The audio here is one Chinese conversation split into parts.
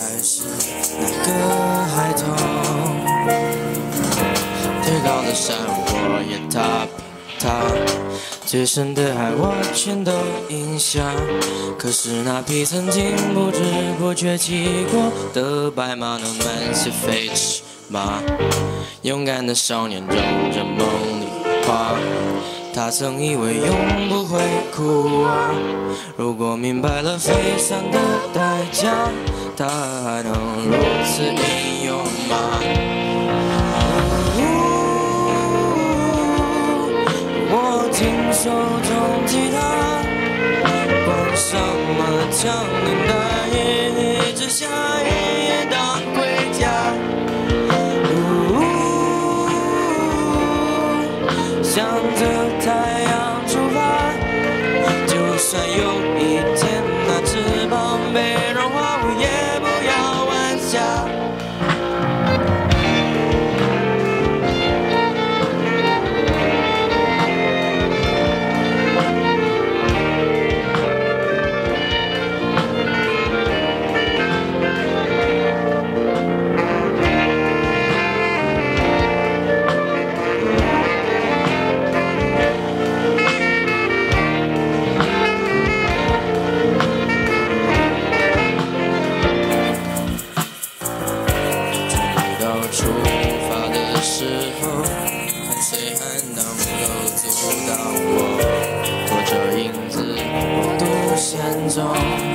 是那个孩童？最高的山我也踏踏，最深的海我全都饮下。可是那匹曾经不知不觉骑过的白马，能满是飞驰吗？勇敢的少年种着梦里花，他曾以为永不会枯瓦。如果明白了飞翔的代价，他还能如此英勇吗？握紧手中吉他，关上了枪林弹雨，只下一夜当归家。向着太阳出发，就算有一天那翅膀被融化，我也不要弯下。出发的时候，看谁还能够阻挡我，拖着影子独行踪。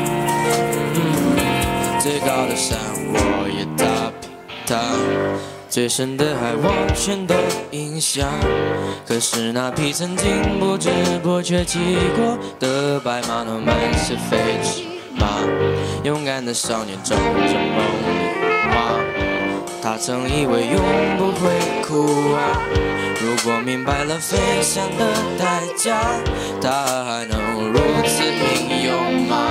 最高的山我也踏踏，最深的海我全都饮下。可是那匹曾经不知不觉骑过的白马，能满是飞驰吗？勇敢的少年种着梦里花，他曾以为永不会枯瓦。如果明白了飞翔的代价，他还能如此英勇吗？